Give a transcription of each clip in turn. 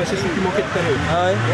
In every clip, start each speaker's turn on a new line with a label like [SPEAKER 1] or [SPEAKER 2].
[SPEAKER 1] c'est ce qui manquait tout à l'heure.
[SPEAKER 2] Ah ouais.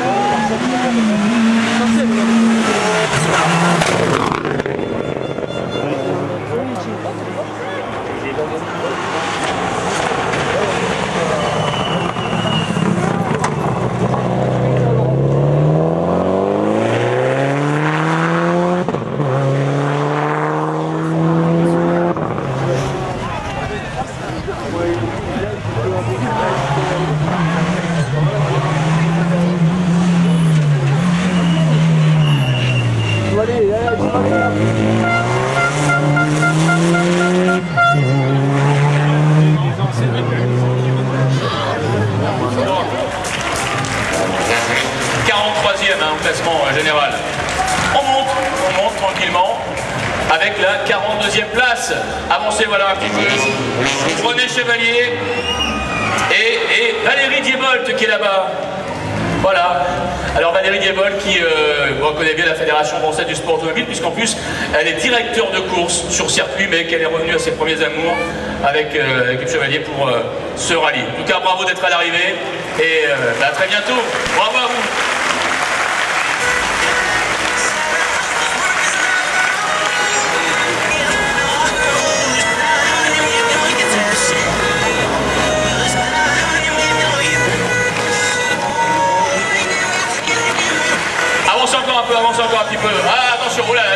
[SPEAKER 3] Au classement général. On monte tranquillement avec la 42e place. Avancez voilà un petit peu. René Chevalier et Valérie Diebold qui est là-bas. Voilà. Alors Valérie Diebold qui connaît bien la Fédération française du sport automobile puisqu'en plus elle est directeur de course sur circuit mais qu'elle est revenue à ses premiers amours avec l'équipe Chevalier pour ce rallye. En tout cas bravo d'être à l'arrivée et à très bientôt. Bravo à vous. Avance encore un petit peu. Ah, attention, oh là là.